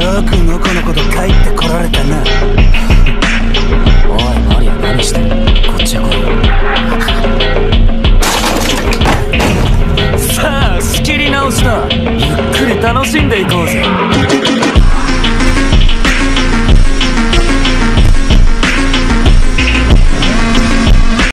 くのこのこと帰ってこられたな。 おいマリア、何してんの？こっちへ来いよ。 さあ仕切り直しだ。ゆっくり楽しんでいこうぜ。